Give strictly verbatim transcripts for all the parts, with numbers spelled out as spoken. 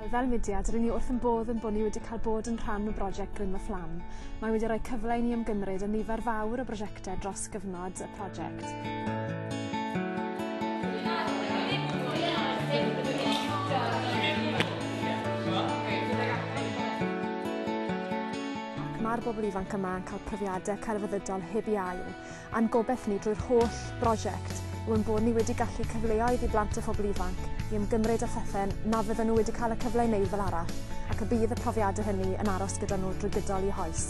Fel mudiad, rydyn ni wrth yn bodd yn bod ni wedi cael bod yn rhan o brosiect Grym y Fflam. Mae wedi rhoi cyfle i ni ymgymryd yn nifer fawr o brosiectau dros gyfnod y prosiect. Mae'r bobl ifanc yma yn cael profiadau celfyddydol heb i ail, a'n gobeith ni drwy'r holl brosiect yw yn bod ni wedi gallu cyfleoedd i blant y phobl ifanc i ymgymryd â phethe na fydden nhw wedi cael y cyfle i wneud fel arall, ac y bydd y profiadau hynny yn aros gyda nhw drwy gydol eu hoes.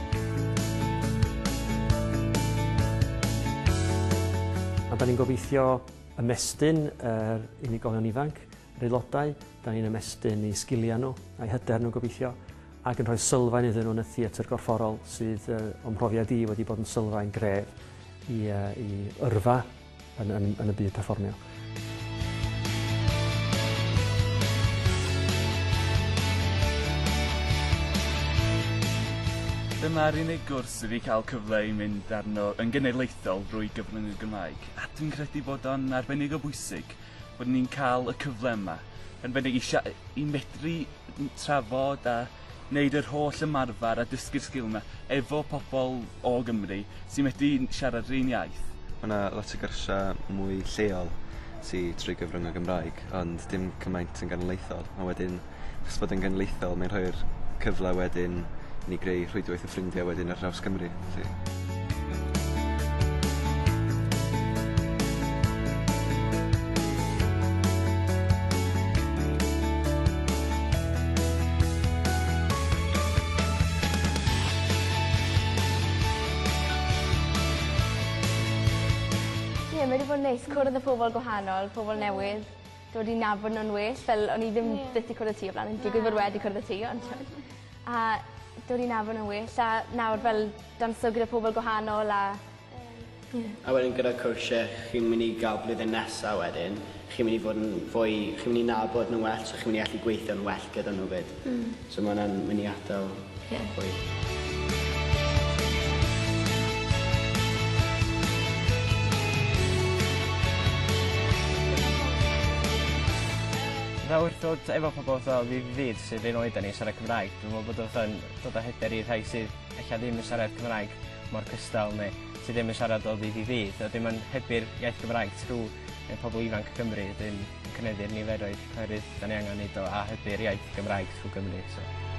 Da ni'n gobeithio ymestyn yr unigolion ifanc, yr aelodau, da ni'n ymestyn eu sgiliau nhw, a'i hyder nhw gobeithio, ac yn rhoi sylfaen iddyn nhw yn y theatr gorfforol sydd uh, o'n mhrofiad i wedi bod yn sylfaen gref i, uh, i yrfa yn, yn, yn y byd perfformio. Dyma'r unig gwrs wedi cael cyfle i mynd arno yn genedlaethol drwy gyfrwng y Gymraeg, a dwi'n credu bod o'n arbennig o bwysig bod ni'n cael y cyfle yma, yn arbennig i, i medru trafod a wneud yr holl ymarfer a dysgu'r sgil yma efo pobl o Gymru sy'n medru siarad yr un iaith. Mae yna lot o gyrsiau mwy lleol sydd trwy gyfrwng y Gymraeg, ond dim cymaint yn genedlaethol. A wedyn, achos bod yn genedlaethol, mae'n rhoi'r cyfle wedyn i ni greu rhwydwaith o ffrindiau wedyn ar draws Cymru. Ie, mae wedi bod yn neis cwrdd y pobl gwahanol, pobl newydd, dod i nabod nhw'n well, fel o'n i ddim byth i cwrdd y tŷ o blaen, yn digwydd bod wedi cwrdd y tŷ, ond a dod i nabod nhw'n well, a nawr fel danso gyda pobl gwahanol a... A wedyn gyda cwrsiau, chi'n mynd i gael blwyddyn nesaf wedyn, chi'n mynd i fod yn fwy, chi'n mynd i nabod nhw'n well, so chi'n mynd i allu gweithio'n well gyda nhw fyd. Mm. So mae hwnna'n mynd i adael fwy. Dda wrth ddod efo pobl fel fi fydd sydd un oed ni siarad Cymraeg, dwi'n meddwl bod o'n dod â hyder i rhai sydd eich ddim yn siarad Cymraeg mor cystal neu sydd ddim yn siarad o ddydd i ddydd. A dim yn hybu'r iaith Gymraeg trwy pobl ifanc Cymru, dwi'n cynyddu'r niferoedd oherwydd da ni angen wneud o a hybu'r iaith Gymraeg trwy Gymru. So.